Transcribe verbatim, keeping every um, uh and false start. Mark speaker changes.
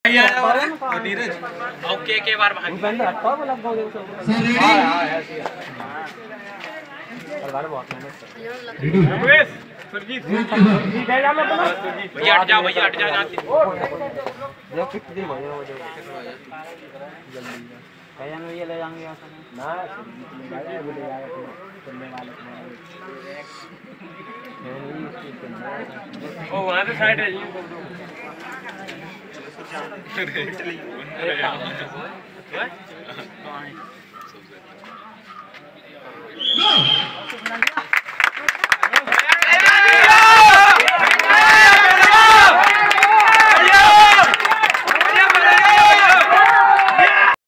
Speaker 1: Neeraj okay के बार भाग भूपेंद्र हटवा बोला बहुत दिन से हां हां ऐसे बार बहुत मेहनत रमेश सुरजीत जी दे जा मैं बोला भैया हट जा भैया हट जा जब फिट दिन हो जाए जल्दी भैया ने ये ले जाएंगे ना सुरजीत ले जाएगा चलने वाले ओ वहां से साइड है जी चली